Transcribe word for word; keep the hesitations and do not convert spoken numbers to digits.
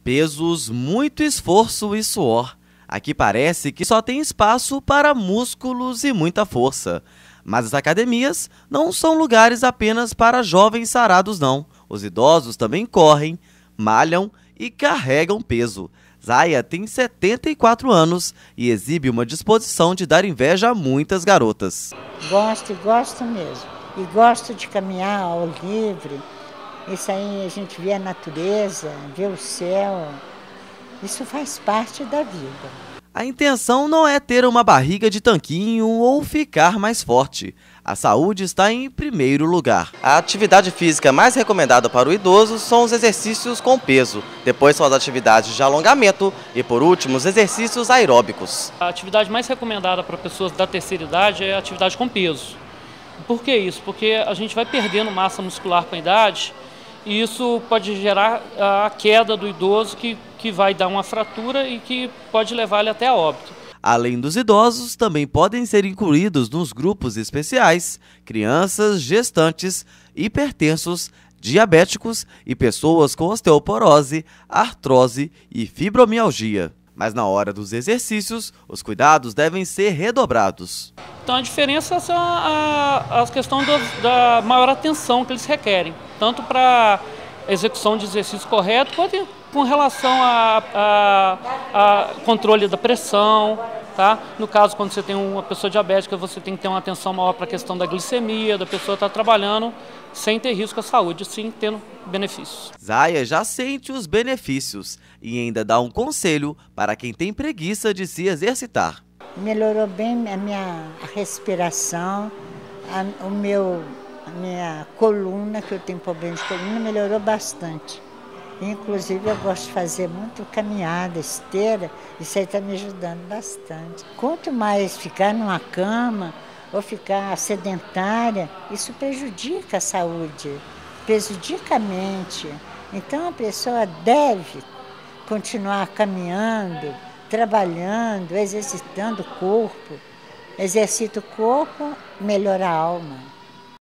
Pesos, muito esforço e suor. Aqui parece que só tem espaço para músculos e muita força. Mas as academias não são lugares apenas para jovens sarados, não. Os idosos também correm, malham e carregam peso. Zaya tem setenta e quatro anos e exibe uma disposição de dar inveja a muitas garotas. Gosto e gosto mesmo. E gosto de caminhar ao livre. Isso aí a gente vê a natureza, vê o céu. Isso faz parte da vida. A intenção não é ter uma barriga de tanquinho ou ficar mais forte. A saúde está em primeiro lugar. A atividade física mais recomendada para o idoso são os exercícios com peso. Depois são as atividades de alongamento e, por último, os exercícios aeróbicos. A atividade mais recomendada para pessoas da terceira idade é a atividade com peso. Por que isso? Porque a gente vai perdendo massa muscular com a idade e isso pode gerar a queda do idoso que, que vai dar uma fratura e que pode levar ele até a óbito. Além dos idosos, também podem ser incluídos nos grupos especiais crianças, gestantes, hipertensos, diabéticos e pessoas com osteoporose, artrose e fibromialgia. Mas na hora dos exercícios, os cuidados devem ser redobrados. Então a diferença é a, a questão do, da maior atenção que eles requerem, tanto para a execução de exercício correto, quanto com relação a, a, a controle da pressão. Tá? No caso, quando você tem uma pessoa diabética, você tem que ter uma atenção maior para a questão da glicemia, da pessoa estar trabalhando sem ter risco à saúde, sim tendo benefícios. Zaya já sente os benefícios e ainda dá um conselho para quem tem preguiça de se exercitar. Melhorou bem a minha respiração, a, o meu, a minha coluna, que eu tenho problema de coluna, melhorou bastante. Inclusive eu gosto de fazer muito caminhada, esteira, isso aí está me ajudando bastante. Quanto mais ficar numa cama ou ficar sedentária, isso prejudica a saúde, prejudica a mente. Então a pessoa deve continuar caminhando, trabalhando, exercitando o corpo. Exercita o corpo, melhora a alma.